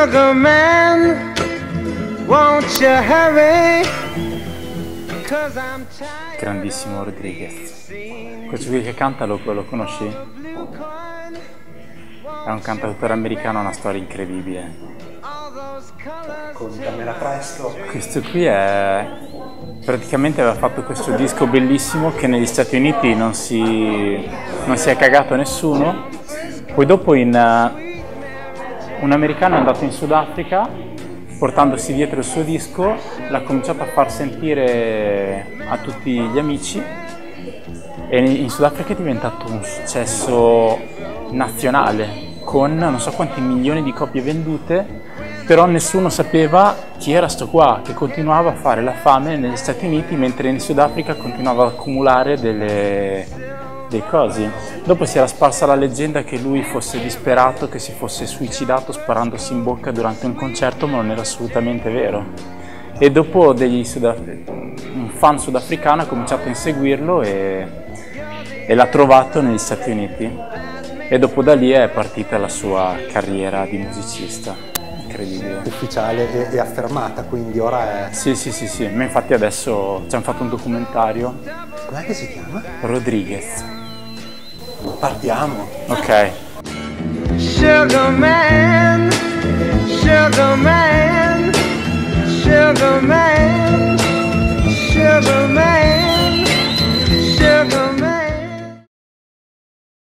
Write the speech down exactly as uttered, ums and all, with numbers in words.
Sugar man, won't you hurry? Grandissimo Rodriguez. Questo qui che canta lo, lo conosci? È un cantautore americano, ha una storia incredibile. Contamela presto. Questo qui è... praticamente aveva fatto questo disco bellissimo che negli Stati Uniti non si, non si è cagato nessuno. Poi dopo in, uh, un americano è andato in Sudafrica portandosi dietro il suo disco, l'ha cominciato a far sentire a tutti gli amici e in Sudafrica è diventato un successo nazionale con non so quanti milioni di copie vendute, però nessuno sapeva chi era sto qua, che continuava a fare la fame negli Stati Uniti mentre in Sudafrica continuava ad accumulare delle, dei cosi. Dopo si era sparsa la leggenda che lui fosse disperato, che si fosse suicidato sparandosi in bocca durante un concerto, ma non era assolutamente vero. E dopo degli sudaf- un fan sudafricano ha cominciato a inseguirlo e, e l'ha trovato negli Stati Uniti. E dopo da lì è partita la sua carriera di musicista. Incredibile. Ufficiale e, e affermata, quindi ora è... Sì, sì, sì, sì, ma infatti adesso ci hanno fatto un documentario. Com'è che si chiama? Rodriguez. Partiamo. Ok. Sugar man, sugar man, sugar man.